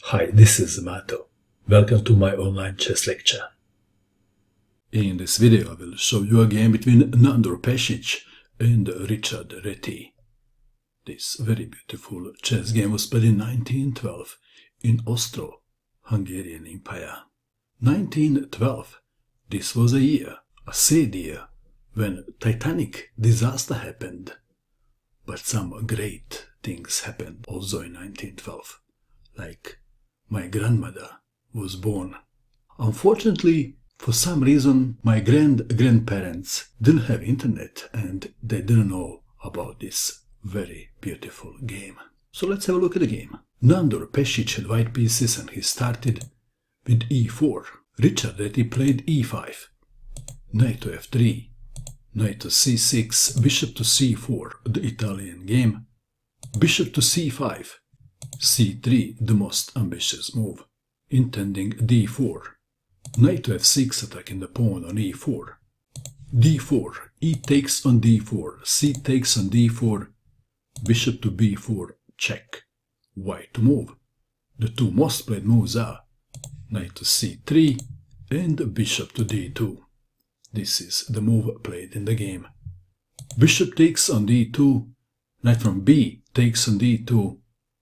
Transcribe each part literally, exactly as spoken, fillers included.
Hi, this is Mato. Welcome to my online chess lecture. In this video I will show you a game between Nandor Pešić and Richard Reti. This very beautiful chess game was played in nineteen twelve in Austro-Hungarian Empire. nineteen twelve, this was a year, a sad year, when Titanic disaster happened. But some great things happened also in nineteen twelve, like my grandmother was born. Unfortunately, for some reason, my grand-grandparents didn't have internet and they didn't know about this very beautiful game. So let's have a look at the game. Nandor Pešić had white pieces and he started with e four. Richard Reti played e five, knight to f three, knight to c six, bishop to c four, the Italian game, bishop to c five, c three, the most ambitious move, intending d four, knight to f six, attacking the pawn on e four, d four, e takes on d four, c takes on d four, bishop to b four, check, white to move. The two most played moves are knight to c three and bishop to d two. This is the move played in the game. Bishop takes on d two, knight from b takes on d two,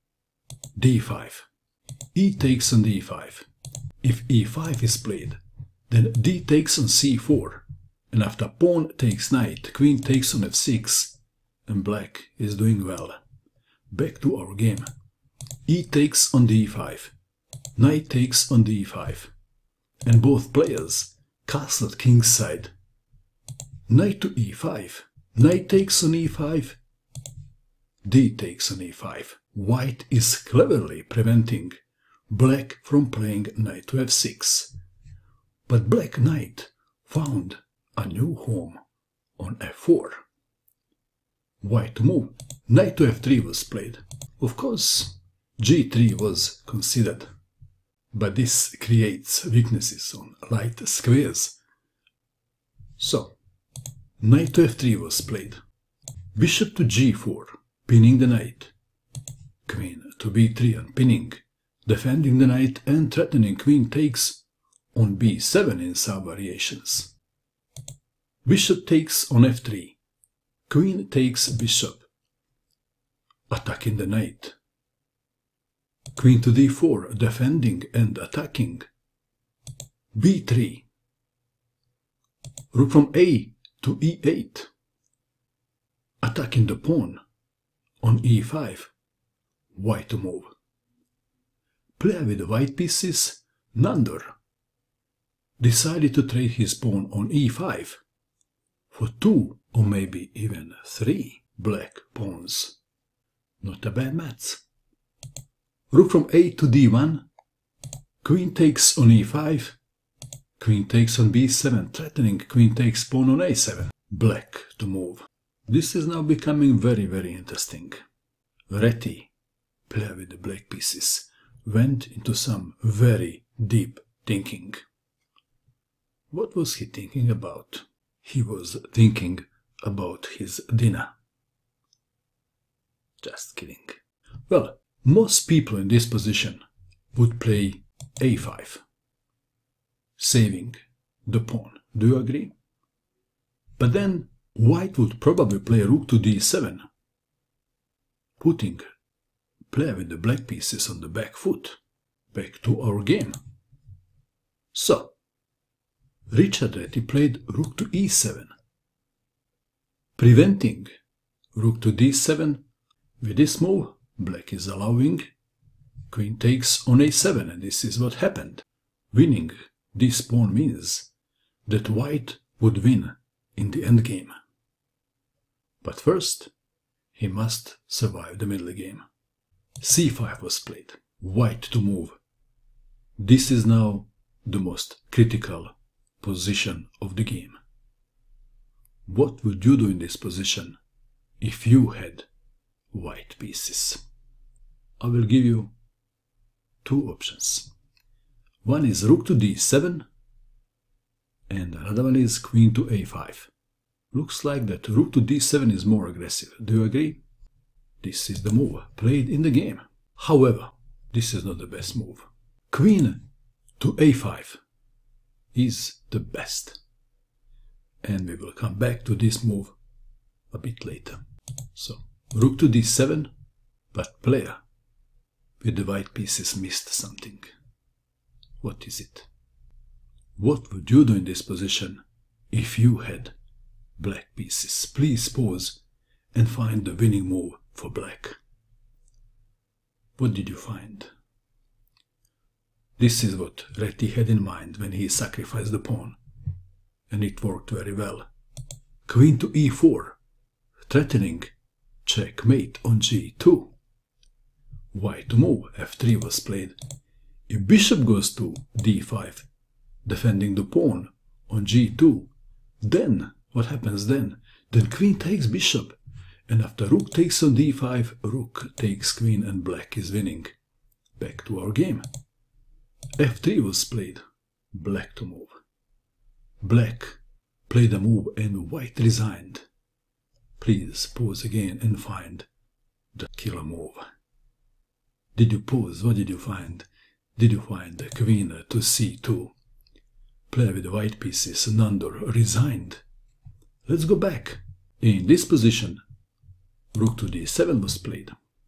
d five, e takes on d five. If e five is played, then d takes on c four, and after pawn takes knight, queen takes on f six, and black is doing well. Back to our game. E takes on d five, knight takes on d five, and both players castled kingside. Knight to e five, knight takes on e five, d takes on e five. White is cleverly preventing black from playing knight to f six. But black knight found a new home on f four. White to move. Knight to f three was played. Of course, g three was considered, but this creates weaknesses on light squares. So, knight to f three was played. Bishop to g four, pinning the knight. Queen to b three, unpinning, defending the knight and threatening queen takes on b seven in some variations. Bishop takes on f three, queen takes bishop, attacking the knight. Queen to d four, defending and attacking. b three, rook from a to e eight, attacking the pawn on e five. White to move. Player with the white pieces, Nandor, decided to trade his pawn on e five for two or maybe even three black pawns. Not a bad match. Rook from a to d one, queen takes on e five, queen takes on b seven, threatening queen takes pawn on a seven. Black to move. This is now becoming very very interesting. Reti, player with the black pieces, went into some very deep thinking. What was he thinking about? He was thinking about his dinner. Just kidding. Well, most people in this position would play a five, saving the pawn. Do you agree? But then white would probably play rook to d seven, putting player with the black pieces on the back foot. Back to our game. So, Richard Reti played rook to e seven, preventing rook to d seven. With this move, black is allowing queen takes on a seven, and this is what happened. Winning this pawn means that white would win in the endgame. But first, he must survive the middle game. c five was played. White to move. This is now the most critical position of the game. What would you do in this position if you had white pieces? I will give you two options. One is rook to d seven and another one is queen to a five. Looks like that rook to d seven is more aggressive. Do you agree? This is the move played in the game. However, This is not the best move. Queen to a five is the best. And we will come back to this move a bit later. So, rook to d seven, but player with the white pieces missed something. What is it? What would you do in this position if you had black pieces? Please pause and find the winning move for black. What did you find? This is what Reti had in mind when he sacrificed the pawn, and it worked very well. Queen to e four, threatening checkmate on g two. White to move, f three was played. If bishop goes to d five, defending the pawn on g two, then what happens then? Then queen takes bishop, and after rook takes on d five, rook takes queen and black is winning. Back to our game. f three was played, black to move. Black played a move and white resigned. Please pause again and find the killer move. Did you pause? What did you find? Did you find the queen to c two? Player with the white pieces, Nandor, resigned. Let's go back. In this position, rook to d seven was played.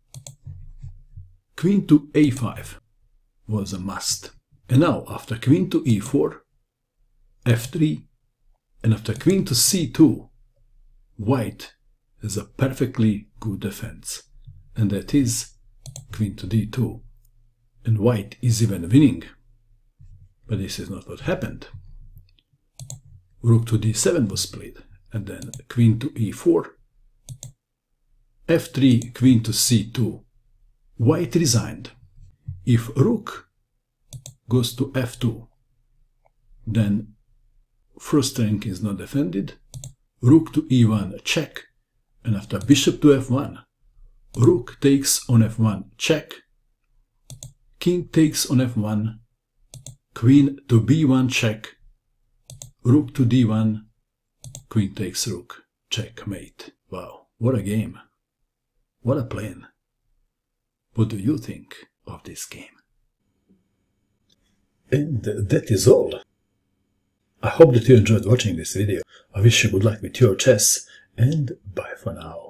Queen to a five was a must. And now, after queen to e four, f three, and after queen to c two, white has a perfectly good defense, and that is queen to d two, and white is even winning. But this is not what happened. Rook to d seven was played, and then queen to e four, f three, queen to c two. White resigned. If rook goes to f two, then first rank is not defended. Rook to e one, check, and after bishop to f one, rook takes on f one, check, king takes on f one, queen to b one, check, rook to d one, queen takes rook, checkmate. Wow, what a game. What a plan. What do you think of this game? And that is all. I hope that you enjoyed watching this video. I wish you good luck with your chess, and bye for now.